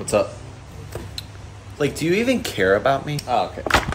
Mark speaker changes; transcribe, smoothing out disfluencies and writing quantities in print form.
Speaker 1: What's up?
Speaker 2: Like, do you even care about me?
Speaker 1: Oh, okay.